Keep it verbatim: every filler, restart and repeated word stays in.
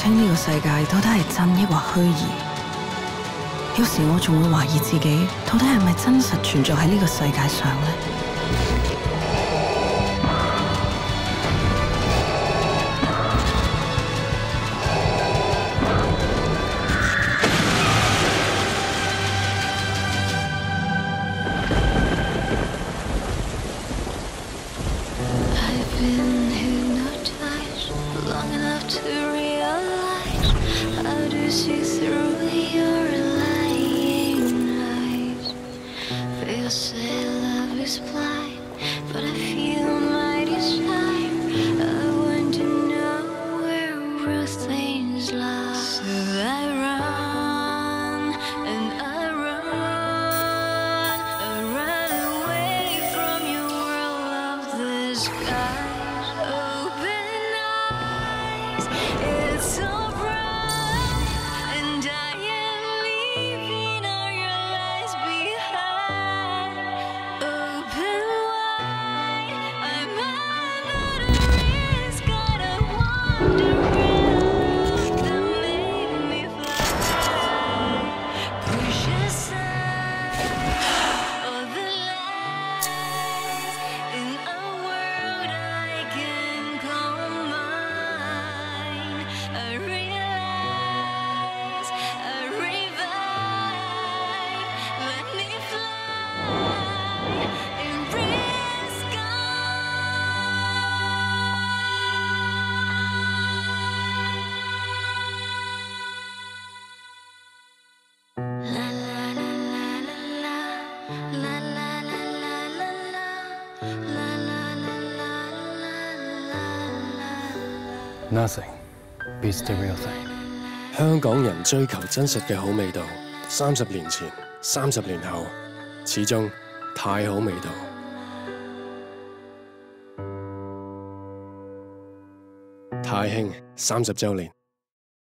清呢個世界到底係真抑或虛擬。有時我仲會懷疑自己，到底係咪真實存在喺呢個世界上呢？ Been hypnotized long enough to realize how to see through your lying eyes. They say love is blind, but I feel my desire. I want to know where real things lie. So I run and I run, I run away from your world of the sky. It's so bright, and I am leaving all your lies behind. Open wide, I'm under risk. Gotta wander around that made me fly. Push aside all the lies in a world I can call mine. I realize, I revive, let me fly and risk La la la la la la, la la la la la la, la la la la la la. Nothing beats the real thing。香港人追求真實嘅好味道，三十年前、三十年後，始終太好味道。太興三十週年。